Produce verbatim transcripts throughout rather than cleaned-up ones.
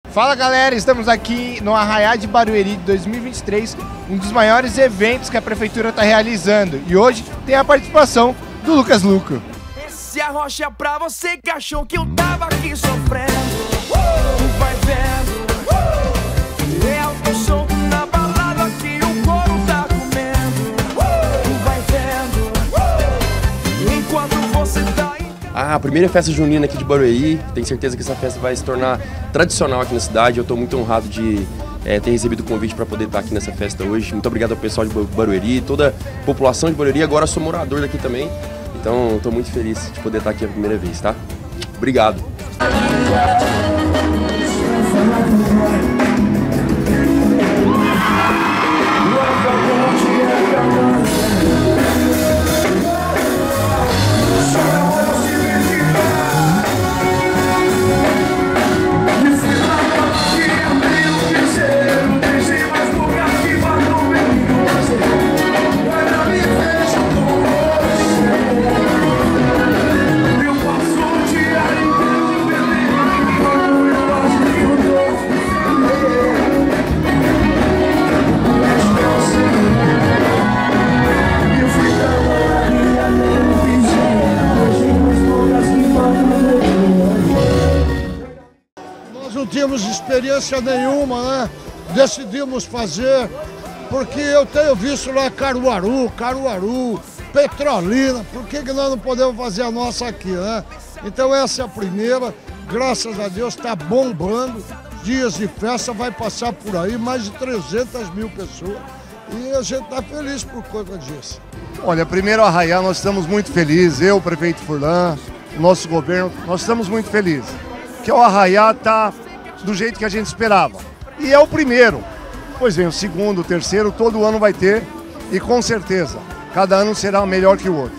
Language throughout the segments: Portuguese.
Fala galera, estamos aqui no Arraiá de Barueri de dois mil e vinte e três, um dos maiores eventos que a prefeitura está realizando. E hoje tem a participação do Lucas Luco. Esse arrocha é pra você que achou que eu tava aqui sofrendo. Uh! Vai vendo, uh! É alto solto na balada que o couro tá comendo. Uh! Vai vendo, uh! Enquanto você tá em... Ah, a primeira festa junina aqui de Barueri, tenho certeza que essa festa vai se tornar tradicional aqui na cidade. Eu estou muito honrado de é, ter recebido o convite para poder estar aqui nessa festa hoje. Muito obrigado ao pessoal de Barueri, toda a população de Barueri. Agora sou morador daqui também, então estou muito feliz de poder estar aqui a primeira vez, tá? Obrigado! Não tínhamos experiência nenhuma, né? Decidimos fazer, porque eu tenho visto lá Caruaru, Caruaru, Petrolina, por que que nós não podemos fazer a nossa aqui, né? Então essa é a primeira, graças a Deus está bombando, dias de festa, vai passar por aí mais de trezentas mil pessoas e a gente está feliz por conta disso. Olha, primeiro Arraiá, nós estamos muito felizes, eu, o prefeito Furlan, o nosso governo, nós estamos muito felizes, que o Arraiá está do jeito que a gente esperava. E é o primeiro. Pois bem, o segundo, o terceiro, todo ano vai ter e com certeza, cada ano será melhor que o outro.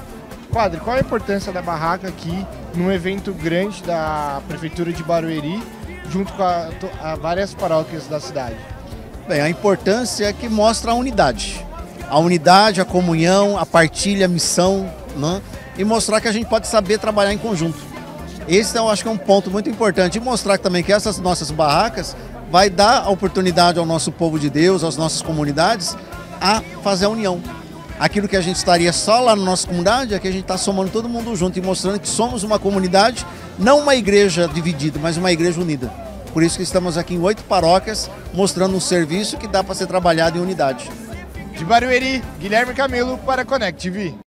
Padre, qual a importância da barraca aqui num evento grande da Prefeitura de Barueri, junto com a, a várias paróquias da cidade? Bem, a importância é que mostra a unidade. A unidade, a comunhão, a partilha, a missão, né? E mostrar que a gente pode saber trabalhar em conjunto. Esse eu acho que é um ponto muito importante e mostrar também que essas nossas barracas vai dar a oportunidade ao nosso povo de Deus, às nossas comunidades, a fazer a união. Aquilo que a gente estaria só lá na nossa comunidade, é que a gente está somando todo mundo junto e mostrando que somos uma comunidade, não uma igreja dividida, mas uma igreja unida. Por isso que estamos aqui em oito paróquias, mostrando um serviço que dá para ser trabalhado em unidade. De Barueri, Guilherme Camilo para Connect T V.